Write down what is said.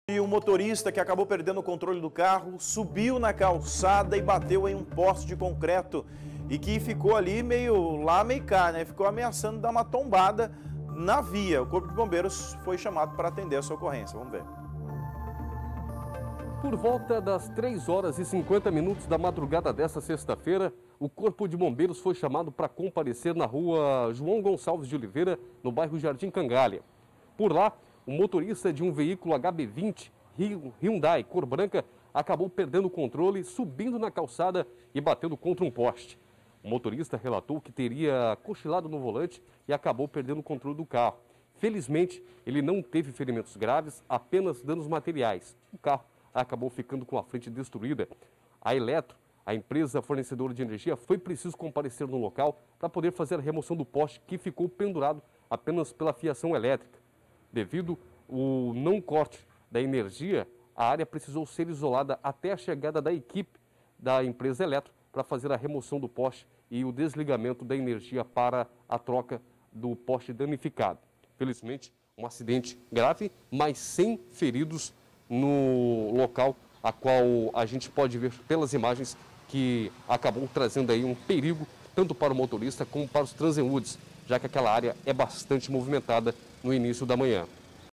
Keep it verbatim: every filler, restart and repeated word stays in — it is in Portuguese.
E o motorista que acabou perdendo o controle do carro subiu na calçada e bateu em um poste de concreto e que ficou ali meio lá, meio cá, né? Ficou ameaçando dar uma tombada na via. O Corpo de Bombeiros foi chamado para atender essa ocorrência. Vamos ver. Por volta das três horas e cinquenta minutos da madrugada desta sexta-feira, o Corpo de Bombeiros foi chamado para comparecer na rua João Gonçalves de Oliveira, no bairro Jardim Cangalha. Por lá, o motorista de um veículo H B vinte Hyundai cor branca acabou perdendo o controle, subindo na calçada e batendo contra um poste. O motorista relatou que teria cochilado no volante e acabou perdendo o controle do carro. Felizmente, ele não teve ferimentos graves, apenas danos materiais. O carro acabou ficando com a frente destruída. A Eletro, a empresa fornecedora de energia, foi preciso comparecer no local para poder fazer a remoção do poste que ficou pendurado apenas pela fiação elétrica. Devido ao não corte da energia, a área precisou ser isolada até a chegada da equipe da empresa Eletro para fazer a remoção do poste e o desligamento da energia para a troca do poste danificado. Felizmente, um acidente grave, mas sem feridos no local, a qual a gente pode ver pelas imagens que acabou trazendo aí um perigo tanto para o motorista como para os transeuntes, já que aquela área é bastante movimentada no início da manhã.